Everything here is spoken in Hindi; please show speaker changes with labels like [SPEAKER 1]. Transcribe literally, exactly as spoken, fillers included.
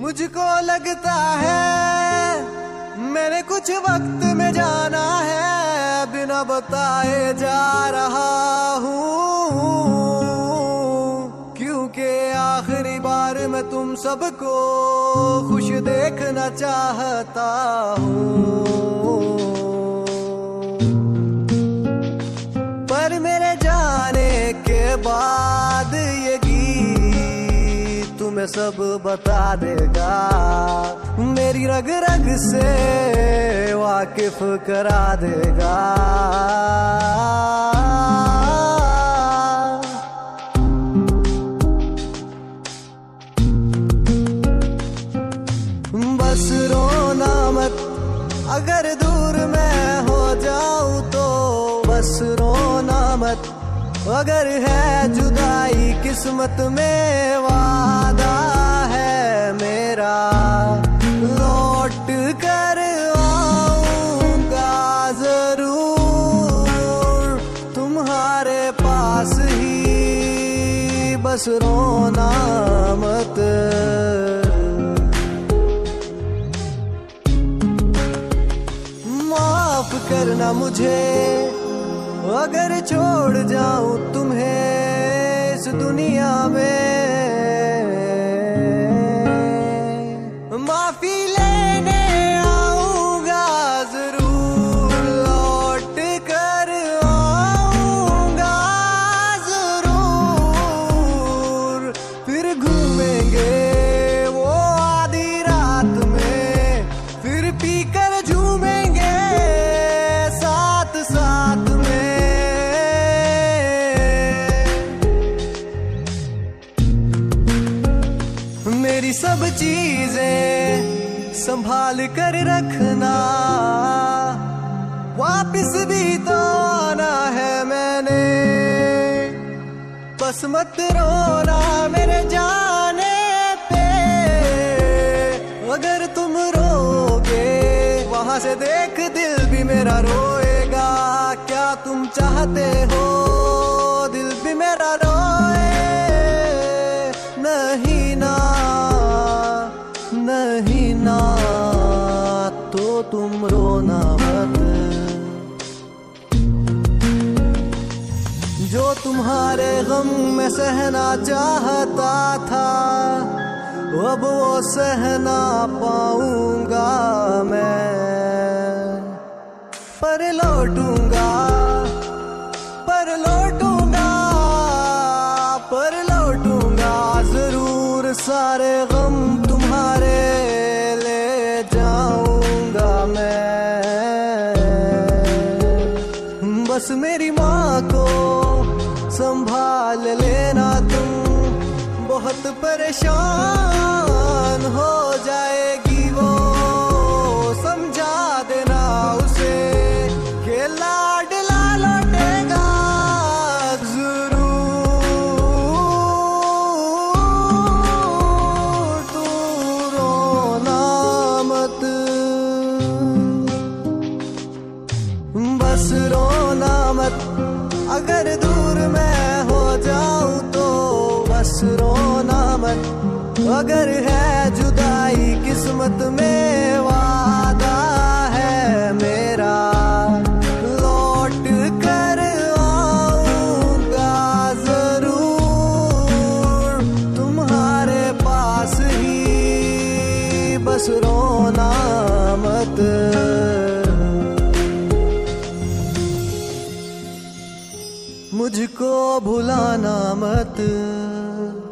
[SPEAKER 1] मुझको लगता है मैंने कुछ वक्त में जाना है, बिना बताए जा रहा हूँ, क्योंकि आखिरी बार मैं तुम सबको खुश देखना चाहता हूँ। पर मेरे जाने के बाद ये गीत तुम्हें सब बता देगा, मेरी रग रग से वाकिफ करा देगा। बस रोना मत अगर दूर मैं हो जाऊं तो, बस रोना मत अगर है जुदाई किस्मत में, वादा है मेरा लौट कर आऊंगा जरूर तुम्हारे पास ही, बस रोना मत। माफ करना मुझे अगर छोड़ जाऊं तुम्हें इस दुनिया में, माफी लेने आऊंगा जरूर, लौट कर आऊंगा जरूर, फिर घूमेंगे वो आधी रात में, फिर पीकर झूमेंगे साथ साथ में। मेरी सब चीजें संभाल कर रखना, वापिस भी तो आना है मैंने, बस मत रोना मेरे जाने पे। अगर तुम रोगे वहां से देख दिल भी मेरा रोएगा, क्या तुम चाहते हो दिल भी मेरा रोए? नहीं ना, नहीं ना, तो तुम रोना मत। जो तुम्हारे गम में सहना चाहता था, अब वो सह ना पाऊंगा मैं, पर लौटूंगा, पर लौटूंगा, पर लौटूंगा जरूर, सारे गम तुम्हारे ले जाऊंगा मैं। बस मेरी माँ को संभाल लेना तुम, बहुत परेशान हो जाएगी वो, समझा देना उसे कि लाडला लौटेगा जरूर, तू रोना मत, बस रोना मत अगर दूर मैं हो जाऊं तो, बस रोना मत अगर है जुदाई किस्मत में, वादा है मेरा लौट कर आऊंगा जरूर तुम्हारे पास ही, बस रोना मत। मुझको भुलाना मत।